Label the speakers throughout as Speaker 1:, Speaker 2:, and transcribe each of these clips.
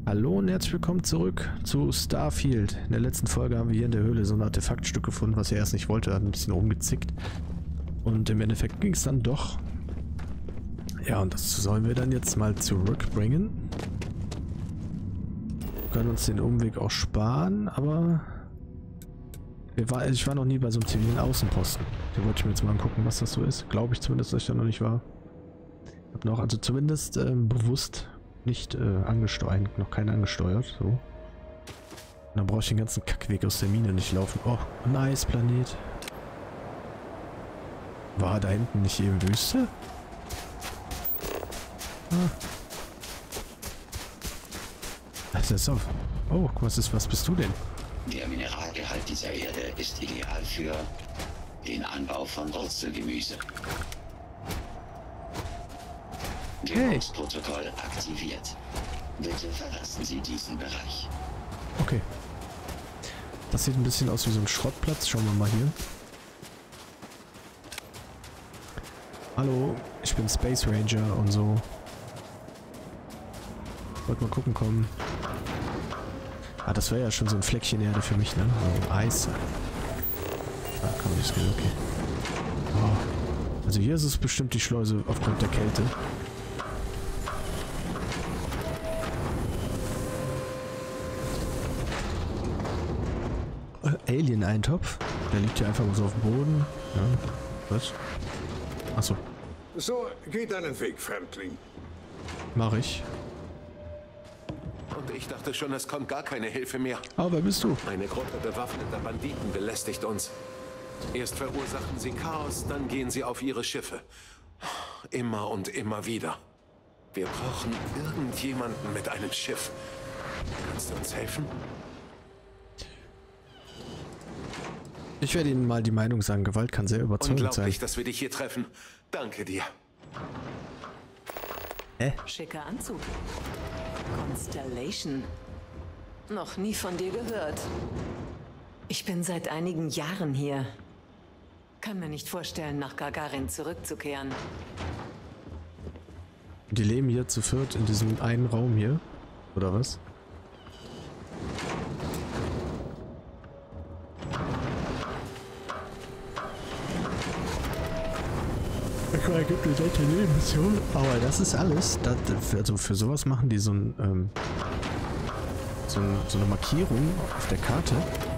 Speaker 1: Hallo und herzlich willkommen zurück zu Starfield. In der letzten Folge haben wir hier in der Höhle so ein Artefaktstück gefunden, was er erst nicht wollte. Hat ein bisschen rumgezickt. Und im Endeffekt ging es dann doch. Ja, und das sollen wir dann jetzt mal zurückbringen. Wir können uns den Umweg auch sparen, aber ich war noch nie bei so einem zivilen Außenposten. Den wollte ich mir jetzt mal angucken, was das so ist. Glaube ich zumindest, dass ich da noch nicht war. Hab noch, also zumindest bewusst nicht angesteuert, noch keinen angesteuert, so. Und dann brauche ich den ganzen Kackweg aus der Mine nicht laufen. Oh, nice Planet. War da hinten nicht eben Wüste? Ah. Das ist auf. Oh, was bist du denn?
Speaker 2: Der Mineralgehalt dieser Erde ist ideal für den Anbau von Wurzelgemüse. Gebrauchsprotokoll aktiviert. Bitte verlassen Sie diesen Bereich.
Speaker 1: Okay. Das sieht ein bisschen aus wie so ein Schrottplatz. Schauen wir mal hier. Hallo, ich bin Space Ranger und so. Wollte mal gucken kommen. Ah, das wäre ja schon so ein Fleckchen Erde für mich, ne? So Eis. Ah, kann man nicht gehen, okay. Oh. Also hier ist es bestimmt die Schleuse aufgrund der Kälte. Alien-Eintopf. Der liegt hier einfach mal so auf dem Boden. Ja. Was? Achso.
Speaker 3: So, geh deinen Weg, Fremdling.
Speaker 1: Mach ich.
Speaker 4: Und ich dachte schon, es kommt gar keine Hilfe mehr.
Speaker 1: Aber wer bist du?
Speaker 4: Eine Gruppe bewaffneter Banditen belästigt uns. Erst verursachen sie Chaos, dann gehen sie auf ihre Schiffe. Immer und immer wieder. Wir brauchen irgendjemanden mit einem Schiff. Kannst du uns helfen?
Speaker 1: Ich werde Ihnen mal die Meinung sagen, Gewalt kann sehr überzeugend sein.
Speaker 4: Unglaublich, dass wir dich hier treffen. Danke dir.
Speaker 5: Schicker Anzug. Constellation. Noch nie von dir gehört. Ich bin seit einigen Jahren hier. Kann mir nicht vorstellen, nach Gagarin zurückzukehren.
Speaker 1: Die leben hier zu viert in diesem einen Raum hier. Oder was? Es gibt eine nette Nebenmission, aber das ist alles. Also für sowas machen die so eine Markierung auf der Karte.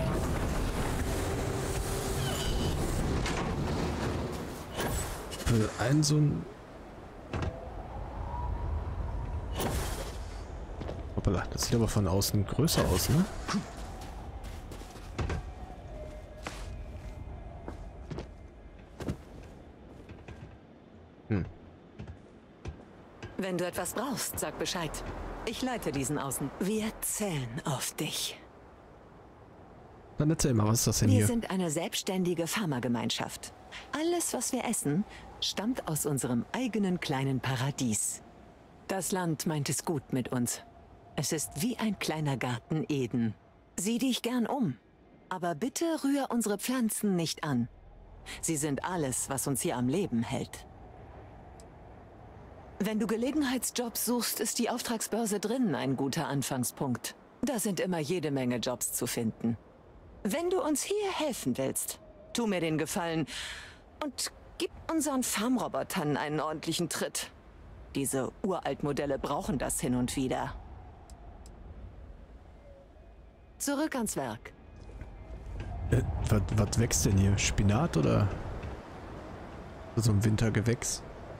Speaker 1: Für einen so ein... Hoppala, das sieht aber von außen größer aus, ne?
Speaker 5: Wenn du etwas brauchst, sag Bescheid. Ich leite diesen Außen. Wir zählen auf dich.
Speaker 1: Dann erzähl mal, was ist das denn
Speaker 5: Wir
Speaker 1: hier?
Speaker 5: sind eine selbstständige Pharmagemeinschaft. Alles, was wir essen, stammt aus unserem eigenen kleinen Paradies. Das Land meint es gut mit uns. Es ist wie ein kleiner Garten Eden. Sieh dich gern um. Aber bitte rühr unsere Pflanzen nicht an. Sie sind alles, was uns hier am Leben hält. Wenn du Gelegenheitsjobs suchst, ist die Auftragsbörse drin ein guter Anfangspunkt. Da sind immer jede Menge Jobs zu finden. Wenn du uns hier helfen willst, tu mir den Gefallen und gib unseren Farmrobotern einen ordentlichen Tritt. Diese Uraltmodelle brauchen das hin und wieder. Zurück ans Werk.
Speaker 1: Was wächst denn hier? Spinat oder so ein Wintergewächs?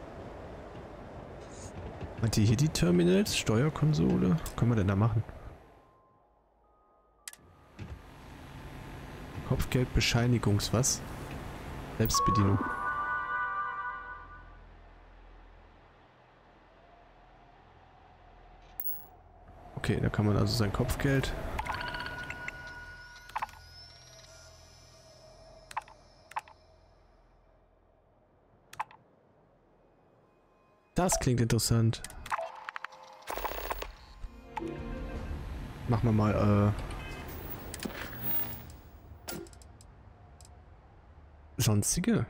Speaker 1: Hat die hier die Terminals? Steuerkonsole? Was können wir denn da machen? Kopfgeldbescheinigungs was? Selbstbedienung. Okay, da kann man also sein Kopfgeld. Das klingt interessant. Machen wir mal, sonstige.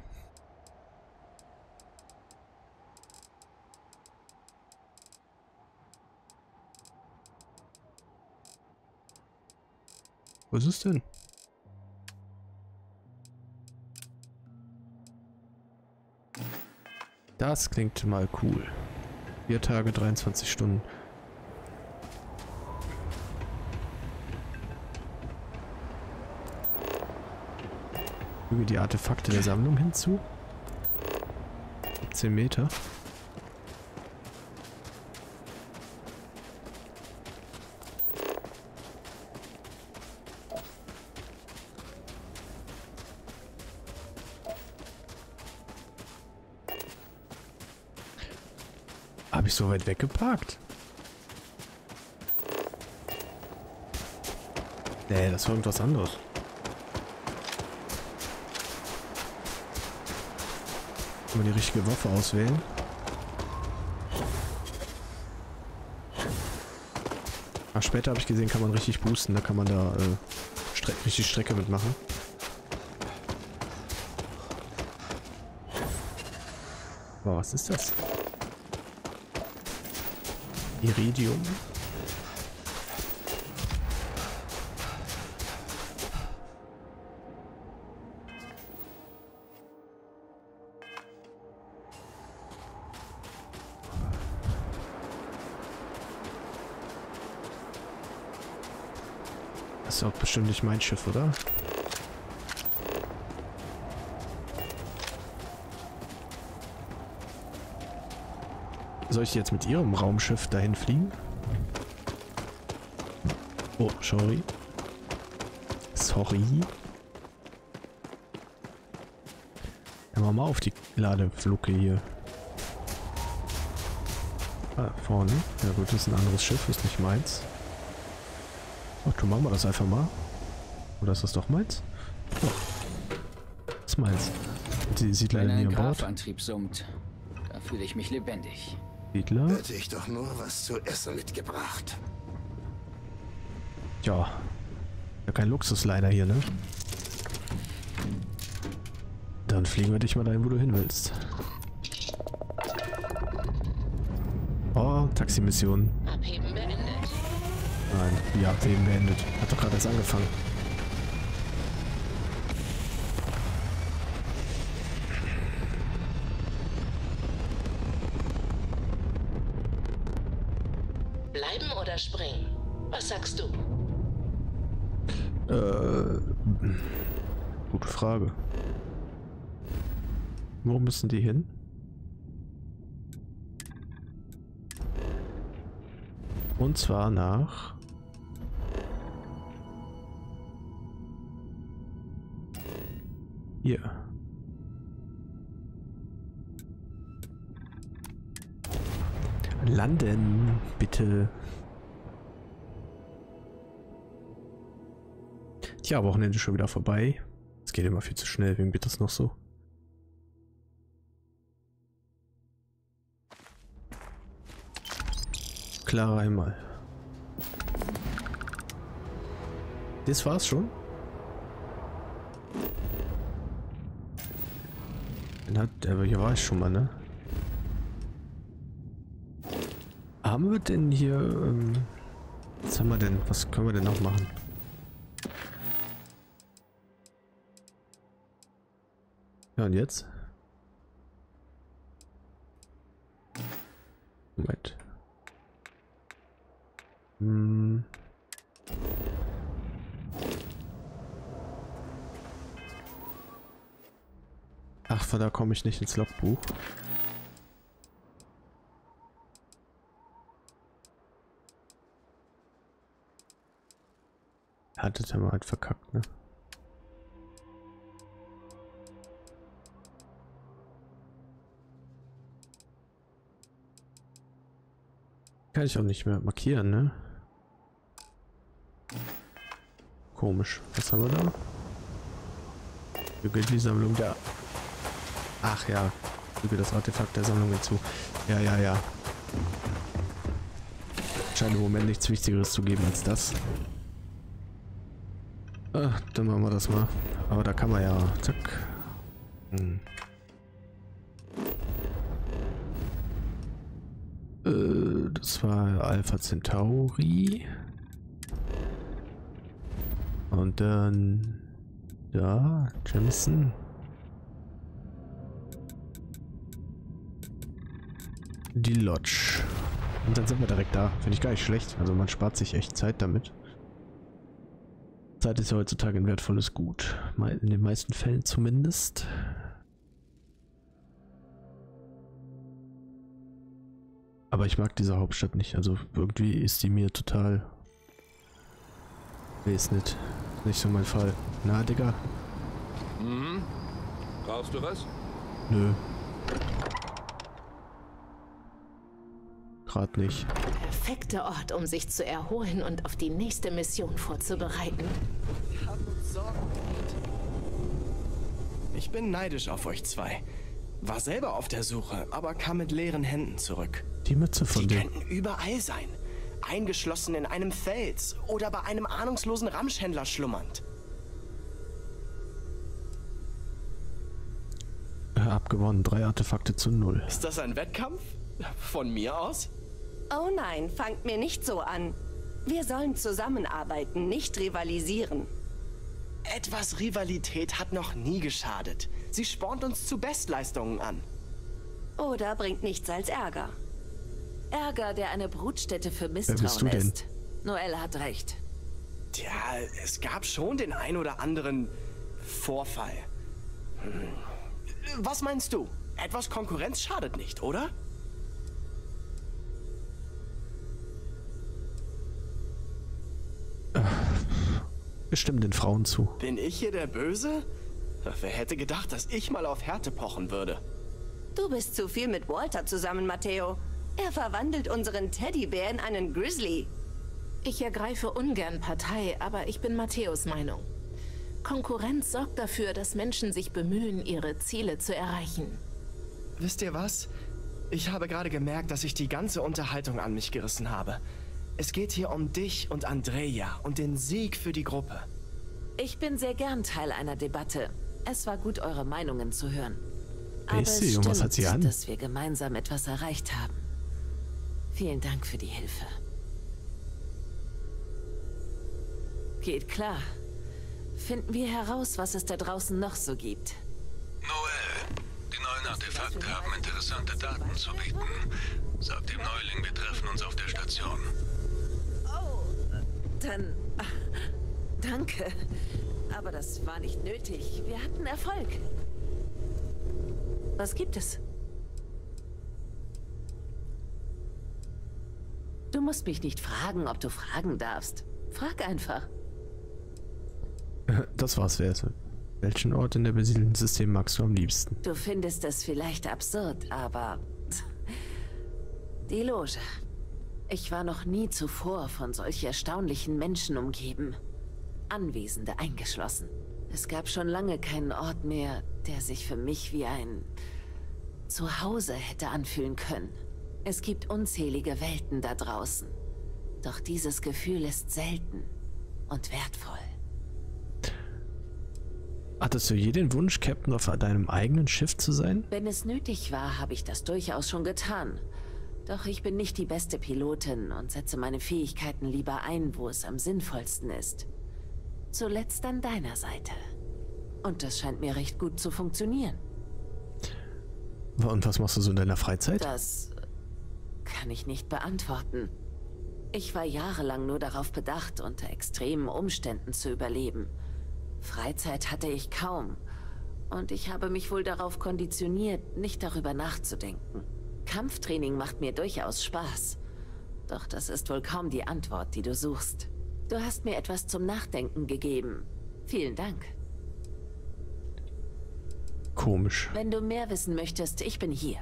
Speaker 1: Wo ist es denn? Das klingt mal cool. 4 Tage, 23 Stunden. Füge die Artefakte der Sammlung hinzu. 10 Meter. Habe ich so weit weggeparkt? Nee, das war irgendwas anderes. Kann man die richtige Waffe auswählen? Ach, später habe ich gesehen, kann man richtig boosten. Da kann man da richtig Strecke mitmachen. Wow, was ist das? Iridium. Das ist auch bestimmt nicht mein Schiff, oder? Soll ich jetzt mit ihrem Raumschiff dahin fliegen? Oh, sorry. Sorry. Dann machen wir mal auf die Ladefluke hier. Ah, vorne. Ja gut, das ist ein anderes Schiff, ist nicht meins. Ach, du machen wir das einfach mal. Oder ist das doch meins? Oh. Das ist meins. Die sieht leider nie an Bord.
Speaker 6: Antrieb summt, da fühle ich mich lebendig.
Speaker 1: Siedler.
Speaker 3: Hätte ich doch nur was zu essen mitgebracht.
Speaker 1: Ja. Ja, kein Luxusliner hier, ne? Dann fliegen wir dich mal dahin, wo du hin willst. Oh, Taximission.
Speaker 7: Abheben beendet.
Speaker 1: Nein, wie abheben beendet. Hat doch gerade erst angefangen.
Speaker 7: Bleiben oder springen? Was sagst du?
Speaker 1: Gute Frage. Wo müssen die hin? Und zwar nach... Hier. Landen, bitte. Tja, Wochenende schon wieder vorbei. Es geht immer viel zu schnell, wem geht das noch so? Klar einmal. Das war's schon? Hier war ich schon mal, ne? Haben wir denn hier, was haben wir denn? Was können wir denn noch machen? Ja, und jetzt? Moment. Ach, von da komme ich nicht ins Logbuch. Hattet er mal halt verkackt, ne? Kann ich auch nicht mehr markieren, ne? Komisch. Was haben wir da? Füge die Sammlung der... Ach ja. Füge das Artefakt der Sammlung hinzu. Ja, ja, ja. Scheint im Moment nichts Wichtigeres zu geben als das. Ah, dann machen wir das mal. Aber da kann man ja... Zack. Das war Alpha Centauri. Und dann... Da, Jameson. Die Lodge. Und dann sind wir direkt da. Finde ich gar nicht schlecht. Also man spart sich echt Zeit damit. Zeit ist ja heutzutage ein wertvolles Gut. In den meisten Fällen zumindest. Aber ich mag diese Hauptstadt nicht. Also irgendwie ist die mir total... Weiß nicht. Nicht so mein Fall. Na, Digga?
Speaker 8: Mhm. Brauchst du was?
Speaker 1: Nö. Grad nicht.
Speaker 7: Perfekter Ort, um sich zu erholen und auf die nächste Mission vorzubereiten.
Speaker 9: Wir haben uns Sorgen gemacht. Ich bin neidisch auf euch zwei. War selber auf der Suche, aber kam mit leeren Händen zurück.
Speaker 1: Die Mütze von
Speaker 9: Die
Speaker 1: dem.
Speaker 9: könnten überall sein. Eingeschlossen in einem Fels oder bei einem ahnungslosen Ramschhändler schlummernd.
Speaker 1: Abgewonnen. 3 Artefakte zu 0.
Speaker 9: Ist das ein Wettkampf? Von mir aus?
Speaker 10: Oh nein, fangt mir nicht so an. Wir sollen zusammenarbeiten, nicht rivalisieren.
Speaker 9: Etwas Rivalität hat noch nie geschadet. Sie spornt uns zu Bestleistungen an.
Speaker 10: Oder bringt nichts als Ärger.
Speaker 5: Ärger, der eine Brutstätte für
Speaker 1: bist du
Speaker 5: Misstrauen
Speaker 1: denn?
Speaker 5: ist. Noel hat recht.
Speaker 9: Tja, es gab schon den ein oder anderen Vorfall. Was meinst du? Etwas Konkurrenz schadet nicht, oder?
Speaker 1: Wir stimmen den Frauen zu.
Speaker 9: Bin ich hier der Böse? Wer hätte gedacht, dass ich mal auf Härte pochen würde?
Speaker 10: Du bist zu viel mit Walter zusammen, Matteo. Er verwandelt unseren Teddybär in einen Grizzly.
Speaker 7: Ich ergreife ungern Partei, aber ich bin Matthäus Meinung. Konkurrenz sorgt dafür, dass Menschen sich bemühen, ihre Ziele zu erreichen.
Speaker 9: Wisst ihr was? Ich habe gerade gemerkt, dass ich die ganze Unterhaltung an mich gerissen habe. Es geht hier um dich und Andrea und den Sieg für die Gruppe.
Speaker 5: Ich bin sehr gern Teil einer Debatte. Es war gut, eure Meinungen zu hören.
Speaker 1: Wer ist sie? Und was hat sie an?
Speaker 5: Dass wir gemeinsam etwas erreicht haben. Vielen Dank für die Hilfe. Geht klar. Finden wir heraus, was es da draußen noch so gibt.
Speaker 4: Noel, die neuen Artefakte haben interessante Daten zu bieten. Sag dem Neuling, wir treffen uns auf der Station.
Speaker 5: Oh, dann... Danke. Aber das war nicht nötig. Wir hatten Erfolg. Was gibt es? Du musst mich nicht fragen, ob du fragen darfst. Frag einfach.
Speaker 1: Das war's, wert. Welchen Ort in der besiedelten System magst du am liebsten?
Speaker 5: Du findest es vielleicht absurd, aber... Die Loge. Ich war noch nie zuvor von solch erstaunlichen Menschen umgeben. Anwesende eingeschlossen. Es gab schon lange keinen Ort mehr, der sich für mich wie ein Zuhause hätte anfühlen können. Es gibt unzählige Welten da draußen. Doch dieses Gefühl ist selten und wertvoll.
Speaker 1: Hattest du je den Wunsch, Captain auf deinem eigenen Schiff zu sein?
Speaker 5: Wenn es nötig war, habe ich das durchaus schon getan. Doch ich bin nicht die beste Pilotin und setze meine Fähigkeiten lieber ein, wo es am sinnvollsten ist. Zuletzt an deiner Seite. Und das scheint mir recht gut zu funktionieren.
Speaker 1: Und was machst du so in deiner Freizeit?
Speaker 5: Das kann ich nicht beantworten. Ich war jahrelang nur darauf bedacht, unter extremen Umständen zu überleben. Freizeit hatte ich kaum. Und ich habe mich wohl darauf konditioniert, nicht darüber nachzudenken. Kampftraining macht mir durchaus Spaß. Doch das ist wohl kaum die Antwort, die du suchst. Du hast mir etwas zum Nachdenken gegeben. Vielen Dank.
Speaker 1: Komisch.
Speaker 5: Wenn du mehr wissen möchtest, ich bin hier.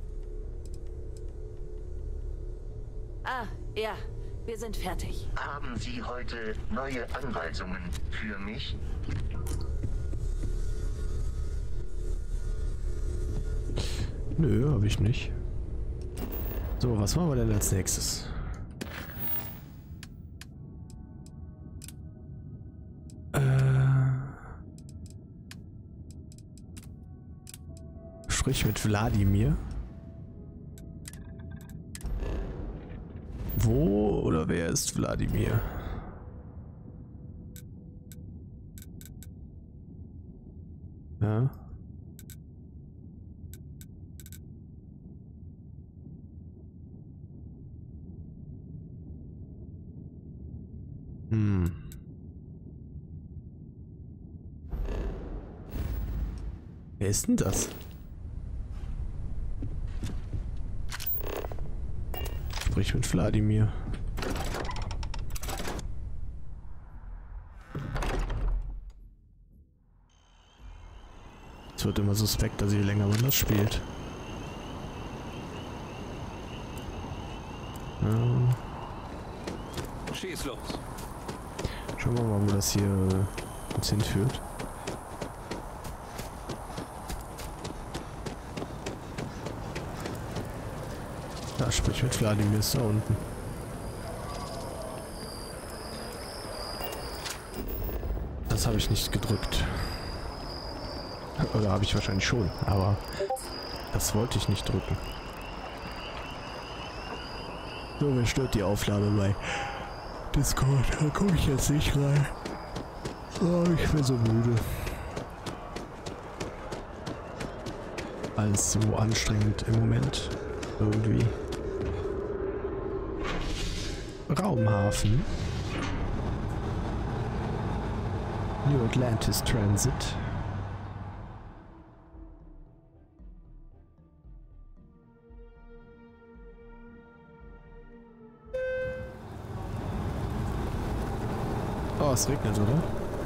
Speaker 5: Ah, ja, wir sind fertig.
Speaker 2: Haben Sie heute neue Anweisungen für mich?
Speaker 1: Nö, habe ich nicht. So, was machen wir denn als nächstes? Sprich mit Wladimir. Wo oder wer ist Wladimir? Ja. Wer ist denn das? Sprich mit Wladimir. Es wird immer suspekter, je länger man das spielt.
Speaker 8: Schieß los.
Speaker 1: Schauen wir mal, wo das hier uns hinführt. Da sprich mit Wladimir, ist da unten. Das habe ich nicht gedrückt. Oder habe ich wahrscheinlich schon, aber das wollte ich nicht drücken. So, mir stört die Aufnahme bei Discord. Da komme ich jetzt nicht rein. Oh, ich bin so müde. Alles so anstrengend im Moment. Irgendwie. Raumhafen. New Atlantis Transit. Oh, es regnet, oder?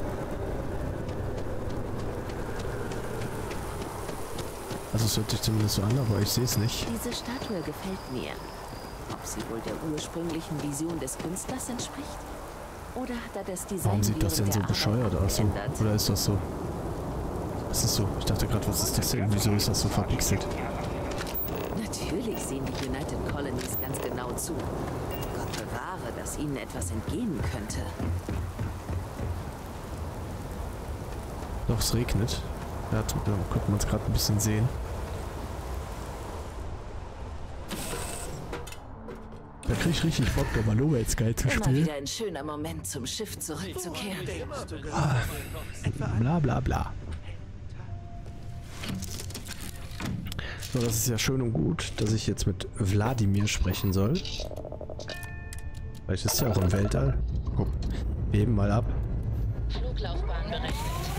Speaker 1: Also es hört sich zumindest so an, aber ich sehe es nicht.
Speaker 11: Diese Statue gefällt mir. Ob sie wohl der ursprünglichen Vision des Künstlers entspricht? Oder hat er das Design
Speaker 1: Warum sieht das denn so bescheuert aus? So? Oder ist das so? Was ist so? Ich dachte gerade, was ist das denn? Wieso ist das so verpixelt?
Speaker 11: Natürlich sehen die United Colonies ganz genau zu. Gott bewahre, dass ihnen etwas entgehen könnte.
Speaker 1: Doch, es regnet. Ja, da konnte man es gerade ein bisschen sehen. Da krieg ich richtig Bock, nochmal No Man's Sky zu spielen.
Speaker 11: Immer wieder ein schöner Moment, zum Schiff zurückzukehren.
Speaker 1: Bla bla bla. So, das ist ja schön und gut, dass ich jetzt mit Wladimir sprechen soll. Vielleicht ist er auch im Weltall. Guck, wir heben mal ab.
Speaker 7: Fluglaufbahn berechnet.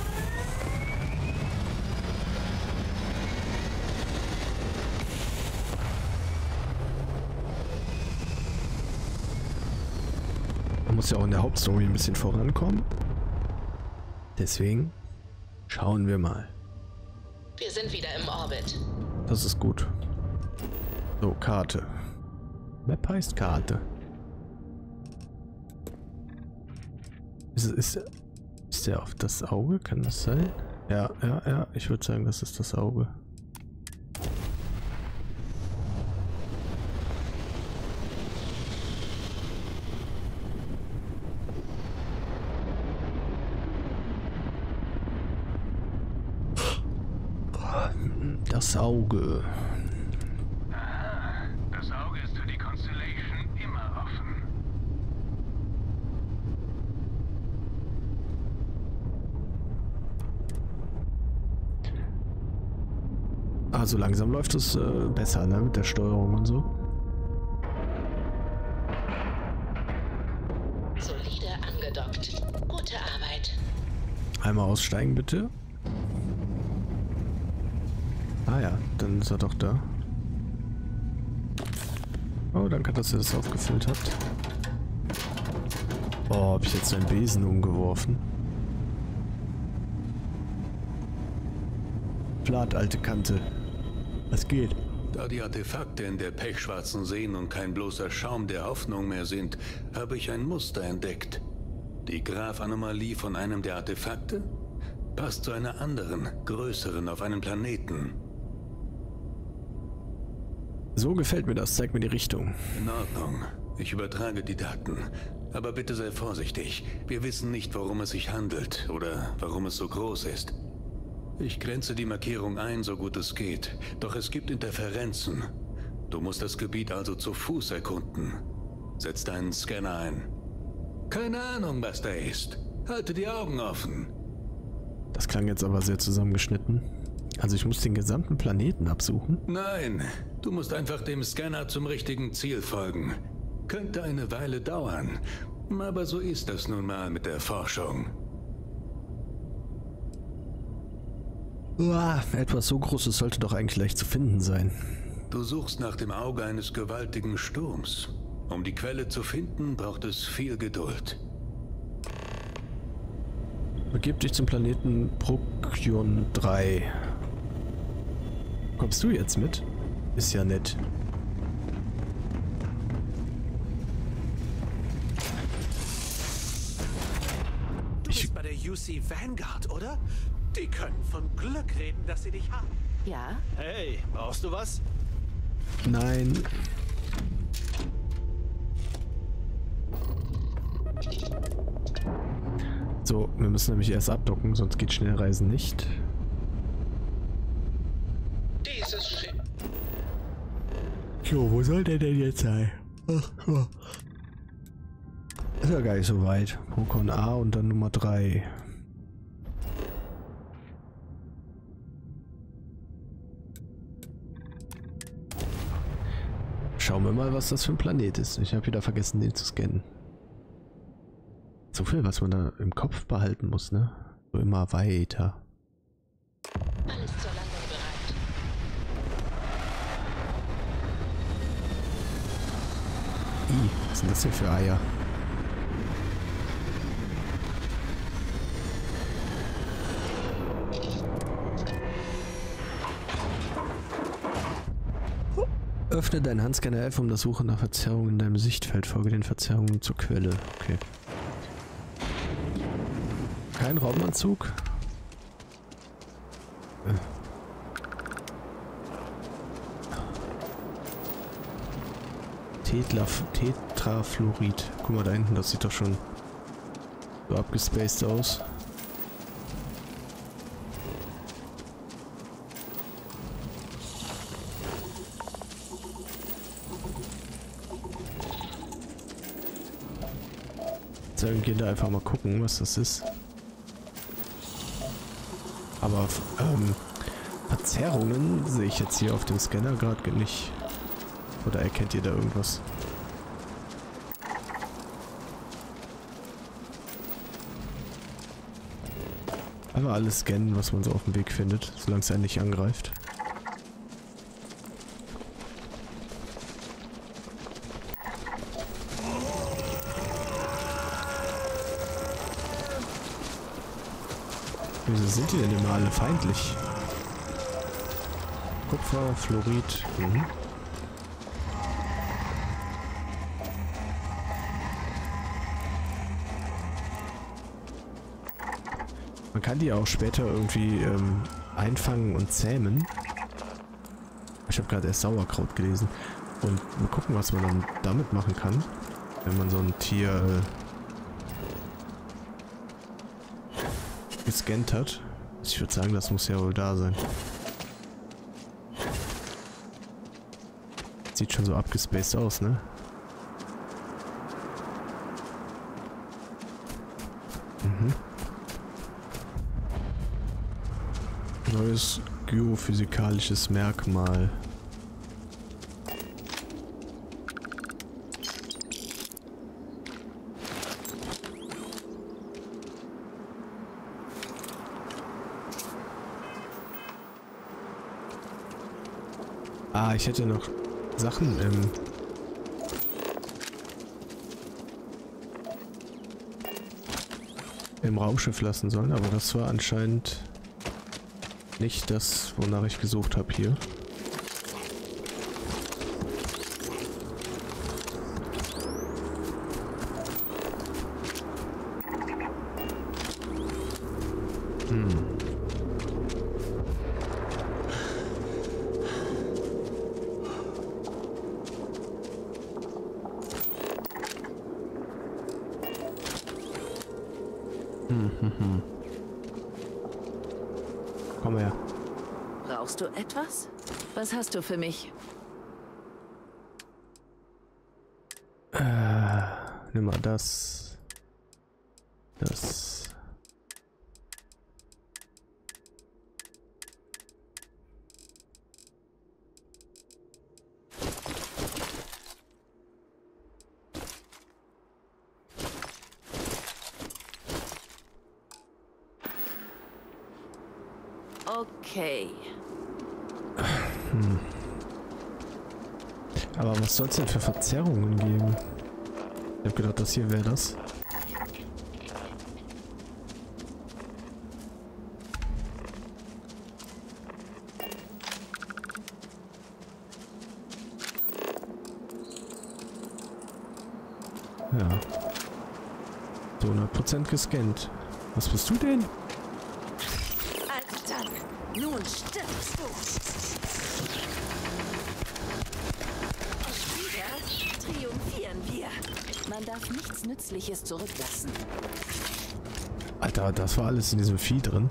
Speaker 1: Man muss ja auch in der Hauptstory ein bisschen vorankommen. Deswegen schauen wir mal.
Speaker 7: Wir sind wieder im Orbit.
Speaker 1: Das ist gut. So, Karte. Map heißt Karte. Ist der auf das Auge? Kann das sein? Ja, ja, ja. Ich würde sagen, das ist das Auge. Das Auge.
Speaker 12: Das Auge ist für die Constellation immer offen.
Speaker 1: Also langsam läuft es besser, ne? Mit der Steuerung und so.
Speaker 7: Solide angedockt. Gute Arbeit.
Speaker 1: Einmal aussteigen, bitte. Ah ja, dann ist er doch da. Oh, danke, dass ihr das aufgefüllt habt. Oh, hab ich jetzt einen Besen umgeworfen? Flat, alte Kante. Was geht?
Speaker 13: Da die Artefakte in der pechschwarzen Seen und kein bloßer Schaum der Hoffnung mehr sind, habe ich ein Muster entdeckt. Die Graph-Anomalie von einem der Artefakte passt zu einer anderen, größeren auf einem Planeten.
Speaker 1: So gefällt mir das. Zeig mir die Richtung.
Speaker 13: In Ordnung. Ich übertrage die Daten. Aber bitte sei vorsichtig. Wir wissen nicht, worum es sich handelt oder warum es so groß ist. Ich grenze die Markierung ein, so gut es geht. Doch es gibt Interferenzen. Du musst das Gebiet also zu Fuß erkunden. Setz deinen Scanner ein. Keine Ahnung, was da ist. Halte die Augen offen.
Speaker 1: Das klang jetzt aber sehr zusammengeschnitten. Also ich muss den gesamten Planeten absuchen?
Speaker 13: Nein, du musst einfach dem Scanner zum richtigen Ziel folgen. Könnte eine Weile dauern, aber so ist das nun mal mit der Forschung.
Speaker 1: Uah, etwas so Großes sollte doch eigentlich leicht zu finden sein.
Speaker 13: Du suchst nach dem Auge eines gewaltigen Sturms. Um die Quelle zu finden, braucht es viel Geduld.
Speaker 1: Begib dich zum Planeten Procyon 3. Kommst du jetzt mit? Ist ja nett.
Speaker 14: Du bist bei der UC Vanguard, oder? Die können von Glück reden, dass sie dich haben.
Speaker 7: Ja?
Speaker 14: Hey, brauchst du was?
Speaker 1: Nein. So, wir müssen nämlich erst abdocken, sonst geht Schnellreisen nicht.
Speaker 14: Dieses Schiff.
Speaker 1: Jo, wo soll der denn jetzt sein? Ach, ja. Ist ja gar nicht so weit. Procyon A und dann Nummer 3. Schauen wir mal, was das für ein Planet ist. Ich habe wieder vergessen, den zu scannen. So viel, was man da im Kopf behalten muss, ne? So immer weiter.
Speaker 7: Alles zur Landung bereit.
Speaker 1: Was sind das hier für Eier? Öffne deinen Handscanner F, um das Suchen nach Verzerrungen in deinem Sichtfeld. Folge den Verzerrungen zur Quelle. Okay. Kein Raumanzug. Tetrafluorid. Guck mal da hinten, das sieht doch schon so abgespaced aus. So, wir gehen da einfach mal gucken, was das ist. Aber Verzerrungen sehe ich jetzt hier auf dem Scanner gerade nicht. Oder erkennt ihr da irgendwas? Einfach alles scannen, was man so auf dem Weg findet, solange es einen nicht angreift. Wieso sind die denn immer alle feindlich? Kupfer, Fluorid. Man kann die auch später irgendwie einfangen und zähmen. Ich habe gerade erst Sauerkraut gelesen. Und mal gucken, was man dann damit machen kann, wenn man so ein Tier gescannt hat. Ich würde sagen, das muss ja wohl da sein. Sieht schon so abgespaced aus, ne? Neues geophysikalisches Merkmal. Ah, ich hätte noch Sachen im Raumschiff lassen sollen, aber das war anscheinend nicht das, wonach ich gesucht habe hier. Komm her.
Speaker 11: Brauchst du etwas? Was hast du für mich?
Speaker 1: Nimm mal das. Das.
Speaker 11: Okay.
Speaker 1: Aber was soll es denn für Verzerrungen geben? Ich hab gedacht, das hier wäre das. Ja. So 100% gescannt. Was bist du denn?
Speaker 11: Also dann, nun stirbst du. Und wieder triumphieren wir. Man darf nichts Nützliches zurücklassen.
Speaker 1: Alter, das war alles in diesem Vieh drin.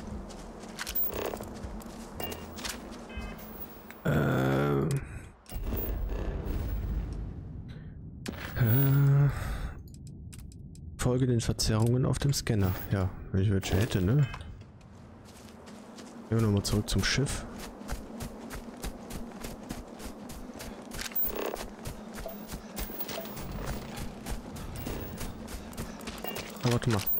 Speaker 1: Folge den Verzerrungen auf dem Scanner. Ja, wenn ich welche hätte, ne? Gehen wir nochmal zurück zum Schiff. Aber warte mal.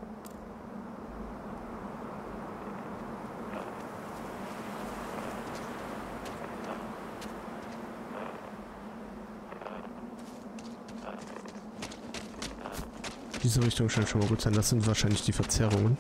Speaker 1: Diese Richtung scheint schon mal gut sein. Das sind wahrscheinlich die Verzerrungen.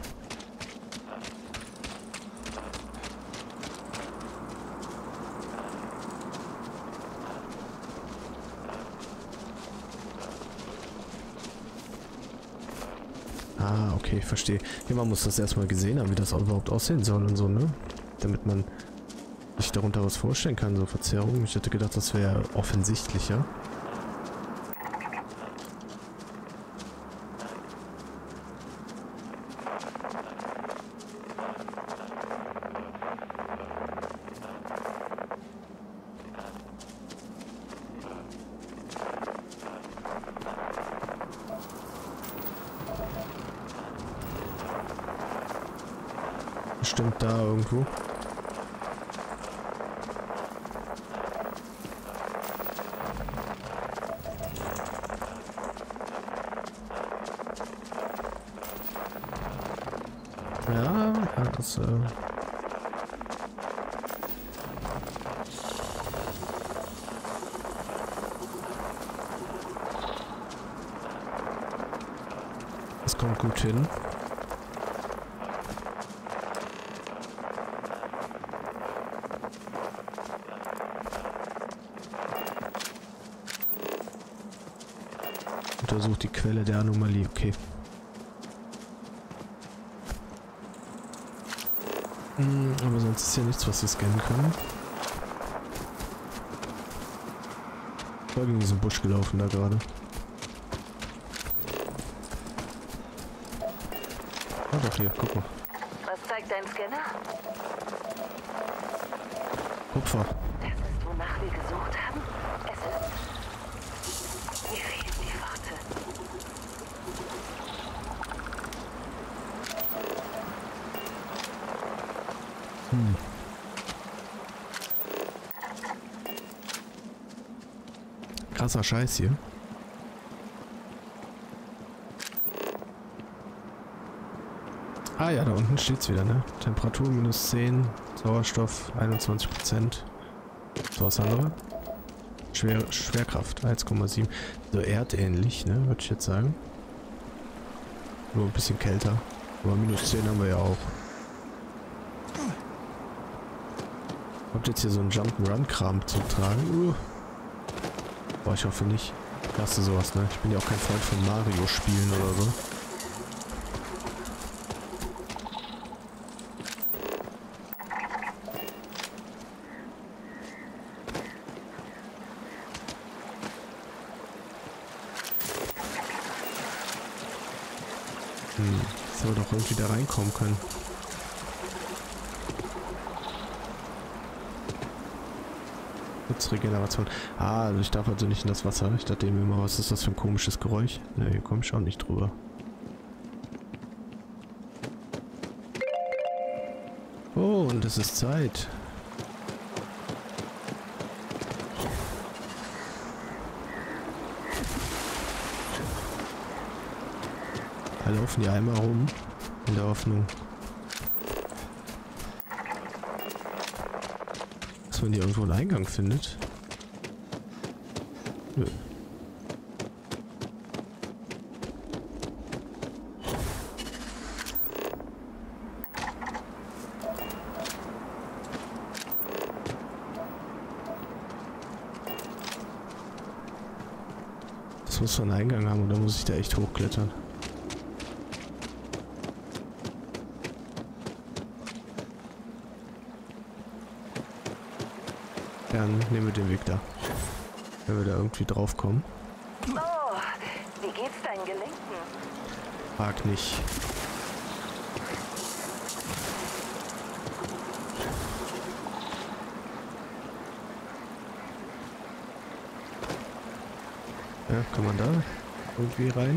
Speaker 1: Ah, okay, verstehe. Ja, man muss das erstmal gesehen haben, wie das überhaupt aussehen soll und so, ne? Damit man sich darunter was vorstellen kann, so Verzerrungen. Ich hätte gedacht, das wäre offensichtlicher. Bestimmt da irgendwo. Ja, das das kommt gut hin. Untersucht die Quelle der Anomalie, okay. Aber sonst ist ja nichts, was wir scannen können. Ich war gegen diesen Busch gelaufen da gerade. Ah doch, hier, guck mal.
Speaker 11: Was zeigt dein Scanner?
Speaker 1: Kupfer.
Speaker 11: Das ist, wonach wir gesucht haben? Es ist... Mir fehlen die Worte.
Speaker 1: Krasser Scheiß hier. Ah ja, da unten steht's wieder, ne? Temperatur minus 10, Sauerstoff 21%. So was andere. Schwerkraft 1,7. So erdähnlich, ne? Würde ich jetzt sagen. Nur ein bisschen kälter. Aber minus 10 haben wir ja auch. Habt jetzt hier so einen Jump'n'Run-Kram zu tragen? Boah, ich hoffe nicht. Ich hasse sowas, ne? Ich bin ja auch kein Freund von Mario-Spielen oder so. Jetzt soll doch irgendwie da reinkommen können. Regeneration. Ah, also ich darf also nicht in das Wasser. Ich dachte eben immer, was ist das für ein komisches Geräusch? Ne, hier komme ich auch nicht drüber. Oh, und es ist Zeit. Da laufen die einmal rum, in der Hoffnung, man hier irgendwo einen Eingang findet. Nö. Das muss einen Eingang haben oder muss ich da echt hochklettern? Dann nehmen wir den Weg da. Wenn wir da irgendwie drauf kommen.
Speaker 11: Oh, wie geht's deinen Gelenken?
Speaker 1: Frag nicht. Ja, kann man da irgendwie rein?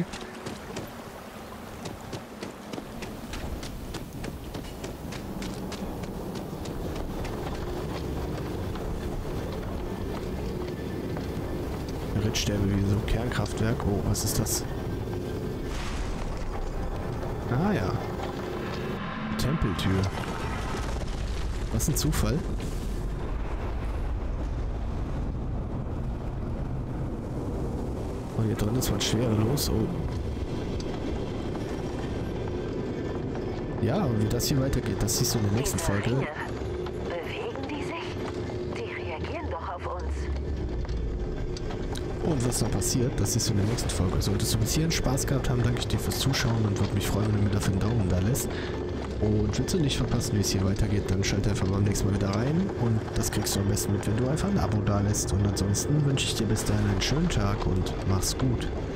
Speaker 1: Rittstäbe wie so ein Kernkraftwerk. Oh, was ist das? Ah ja. Tempeltür. Was ein Zufall. Und hier drin ist was schwerelos. Oh. Ja, und wie das hier weitergeht, das siehst du in der nächsten Folge.
Speaker 11: Bewegen die sich? Die reagieren doch auf uns.
Speaker 1: Und was noch passiert, das siehst du in der nächsten Folge. Solltest du bis hierhin Spaß gehabt haben, danke ich dir fürs Zuschauen und würde mich freuen, wenn du mir dafür einen Daumen da lässt. Und willst du nicht verpassen, wie es hier weitergeht, dann schalte einfach beim nächsten Mal wieder rein. Und das kriegst du am besten mit, wenn du einfach ein Abo da lässt. Und ansonsten wünsche ich dir bis dahin einen schönen Tag und mach's gut.